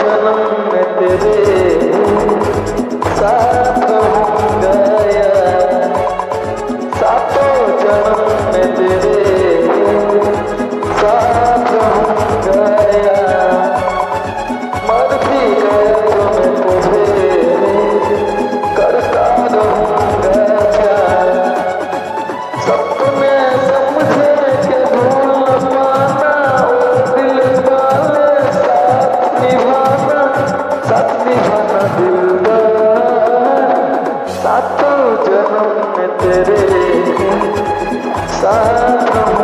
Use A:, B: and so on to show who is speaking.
A: जन्म में तेरे साथ रहूंगा यार, सातों जन्म में तेरे साथ रहूंगा यार, मर भी गया तो मैं तेरे करता रहूंगा प्यार। सपने समझे के भूल न पाना, ओ दिल वाले साथ निभाना दिलदार, सातों जन्म में तेरे साथ